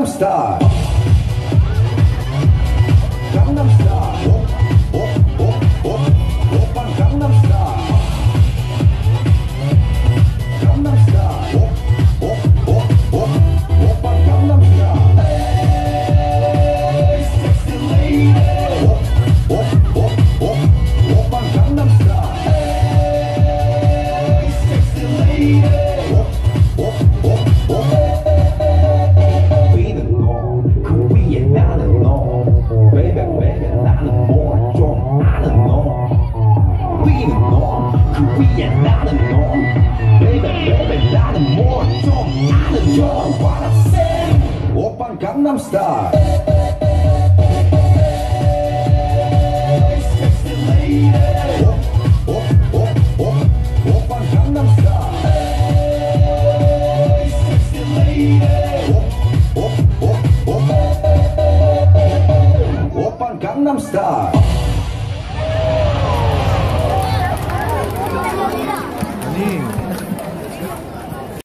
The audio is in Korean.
Gangnam Style. Gangnam Style. Oppan Gangnam Style. Gangnam Style. Oppan Gangnam Style. Hey, sexy lady. Oppan Gangnam Style. Hey, sexy lady. 우리는 너, 그 위에 나는 너. Baby, baby, 나는 뭘 좀 아는 너. 우리는 너, 그 위에 나는 너. Baby, baby, 나는 뭘 좀 아는 너. What I say? 오빤 강남 스타일. Hey, sexy lady.